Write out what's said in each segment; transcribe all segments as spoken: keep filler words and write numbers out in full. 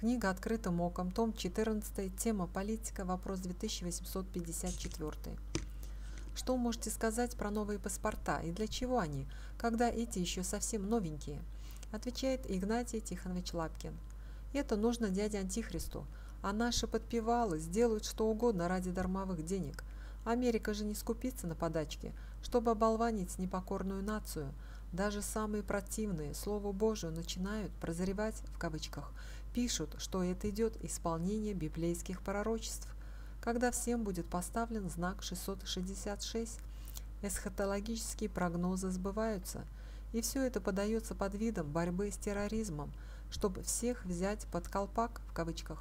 Книга «Открытым оком», том четырнадцатый, тема «Политика», вопрос две тысячи восемьсот пятьдесят четыре. Что можете сказать про новые паспорта и для чего они, когда эти еще совсем новенькие? Отвечает Игнатий Тихонович Лапкин. Это нужно дяде Антихристу, а наши подпевалы сделают что угодно ради дармовых денег. Америка же не скупится на подачки, чтобы оболванить непокорную нацию. Даже самые противные Слову Божию начинают «прозревать» в кавычках, пишут, что это идет исполнение библейских пророчеств. Когда всем будет поставлен знак шестьсот шестьдесят шесть, эсхатологические прогнозы сбываются, и все это подается под видом борьбы с терроризмом, чтобы всех взять под колпак в кавычках.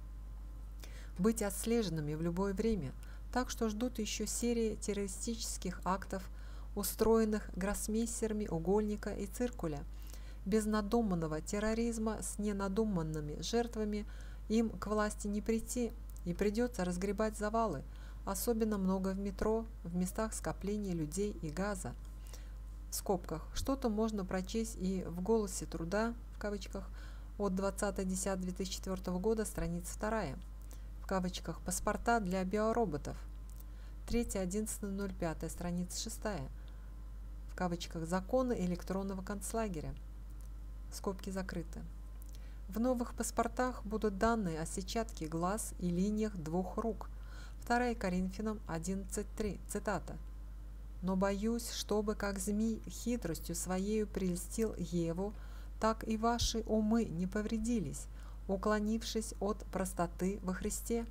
Быть отслеженными в любое время, так что ждут еще серии террористических актов, устроенных гроссмейстерами Угольника и Циркуля. Без надуманного терроризма с ненадуманными жертвами им к власти не прийти, и придется разгребать завалы, особенно много в метро, в местах скопления людей и газа. В скобках что-то можно прочесть и в «Голосе труда» в кавычках от двадцатое десятое две тысячи четвёртого года, страница вторая, в кавычках «Паспорта для биороботов», третье одиннадцатое ноль пятое, страница шестая, в кавычках «Законы электронного концлагеря», скобки закрыты. В новых паспортах будут данные о сетчатке глаз и линиях двух рук. второе Коринфянам одиннадцать три, цитата. «Но боюсь, чтобы как змей хитростью своею прельстил Еву, так и ваши умы не повредились, уклонившись от простоты во Христе.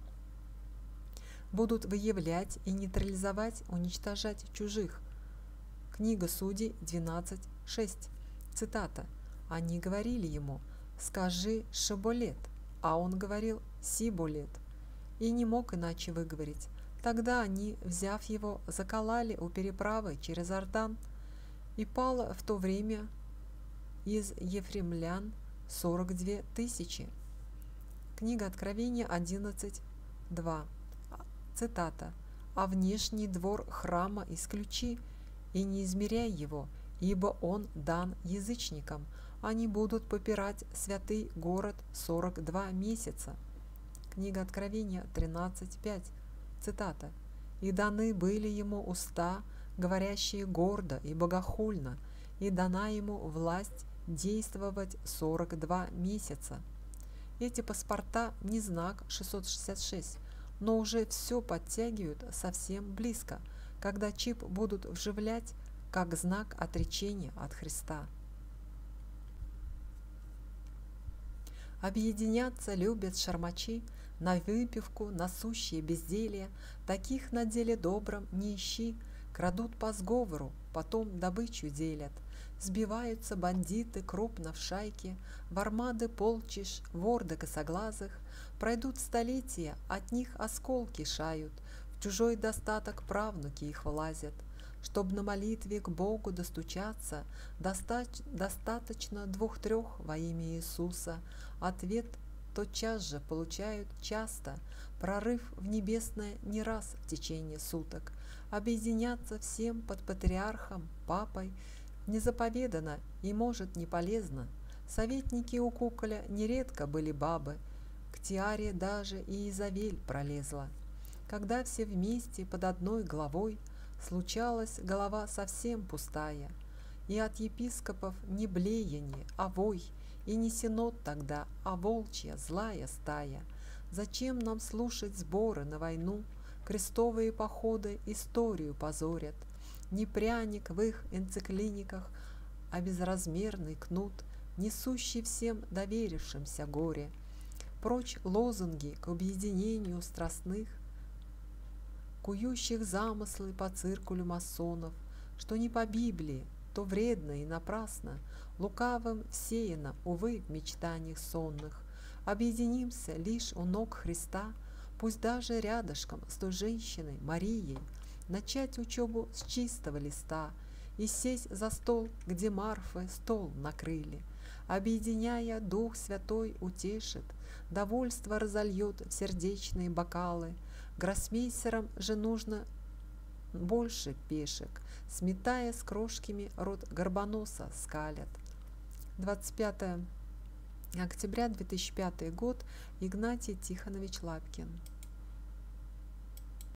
Будут выявлять и нейтрализовать, уничтожать чужих». Книга Судей двенадцать шесть, цитата. «Они говорили ему: скажи Шиболет, а он говорил Сиболет, и не мог иначе выговорить. Тогда они, взяв его, закололи у переправы через Иордан, и пало в то время из ефремлян сорок две тысячи». Книга Откровения одиннадцать два, цитата. «А внешний двор храма исключи, и не измеряй его, ибо он дан язычникам. Они будут попирать святый город сорок два месяца». Книга Откровения тринадцать пять, цитата. «И даны были ему уста, говорящие гордо и богохульно, и дана ему власть действовать сорок два месяца». Эти паспорта не знак шестьсот шестьдесят шесть, но уже все подтягивают совсем близко, когда чип будут вживлять как знак отречения от Христа. Объединяться любят шармачи, на выпивку, на сущее безделье, таких на деле добром не ищи, крадут по сговору, потом добычу делят. Сбиваются бандиты крупно в шайке, в армады полчищ, вор да косоглазых, пройдут столетия, от них осколки шают, в чужой достаток правнуки их влазят. Чтоб на молитве к Богу достучаться, доста- достаточно двух-трех во имя Иисуса. Ответ тотчас же получают часто, прорыв в небесное не раз в течение суток. Объединяться всем под патриархом, папой не заповедано и, может, не полезно. Советники у куколя нередко были бабы, к тиаре даже и Изавель пролезла. Когда все вместе под одной главой, случалась голова совсем пустая, и от епископов не блеяние, а вой, и не синод тогда, а волчья злая стая. Зачем нам слушать сборы на войну? Крестовые походы историю позорят. Не пряник в их энциклиниках, а безразмерный кнут, несущий всем доверившимся горе. Прочь лозунги к объединению страстных, кующих замыслы по циркулю масонов, что не по Библии, то вредно и напрасно, лукавым всеяно, увы, в мечтаниях сонных. Объединимся лишь у ног Христа, пусть даже рядышком с той женщиной Марией, начать учебу с чистого листа и сесть за стол, где Марфы стол накрыли. Объединяя, Дух Святой утешит, довольство разольет в сердечные бокалы. Гроссмейстерам же нужно больше пешек, сметая с крошками рот горбоноса скалят. двадцать пятое Октября две тысячи пятый год. Игнатий Тихонович Лапкин.